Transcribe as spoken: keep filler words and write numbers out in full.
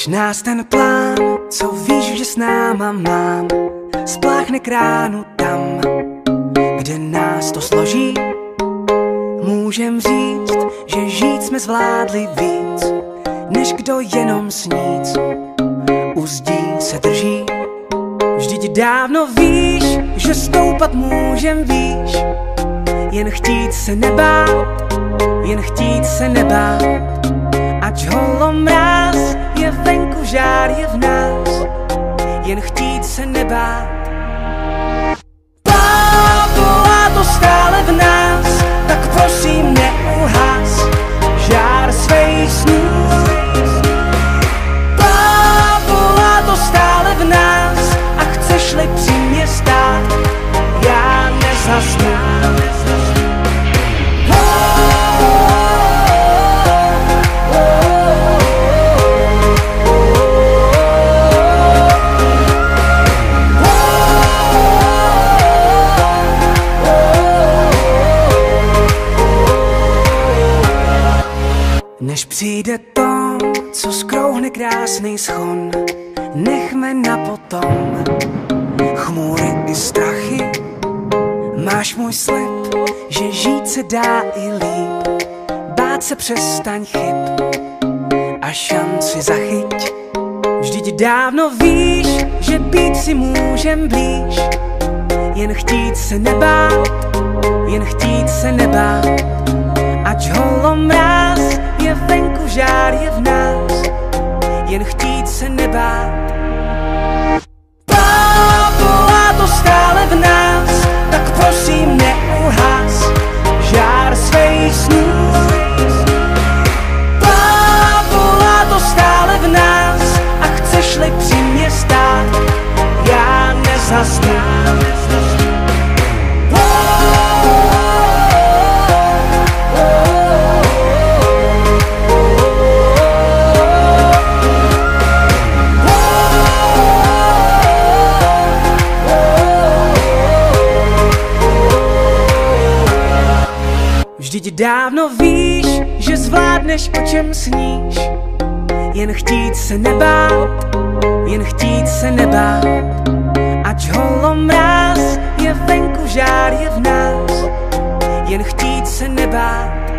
Až nás ten plán, co víš, že s náma mám, spláchne k ránu tam, kde nás to složí. Můžem říct, že žít jsme zvládli víc, než kdo jenom snít u zdí se drží. Vždyť dávno víš, že stoupat můžem výš, jen chtít se nebát, jen chtít se nebát. Ať holomráz je venku, žár je v nás, jen chtít se nebát. Pálá to stále v nás, tak prosím neuhas žár svých snů. Pálá to stále v nás a chceš-li při mě stát, já nezasnu. Než přijde to, co skrouhne krásný schon, nechme na potom chmůry i strachy. Máš můj slib, že žít se dá i líp, bát se přestaň chyb a šanci zachyť. Vždyť dávno víš, že být si můžem blíž, jen chtít se nebát, jen chtít se nebát. Ať holomráz je venku, žár je v nás, jen chtít se nebát. Pálá to stále v nás, tak prosím neuhas žár svých snů. Pálá to stále v nás a chceš-li při mě stát, já nezasnu. Vždyť dávno víš, že zvládneš, o čem sníš, jen chtít se nebát, jen chtít se nebát. Ať holomráz je venku, žár je v nás, jen chtít se nebát.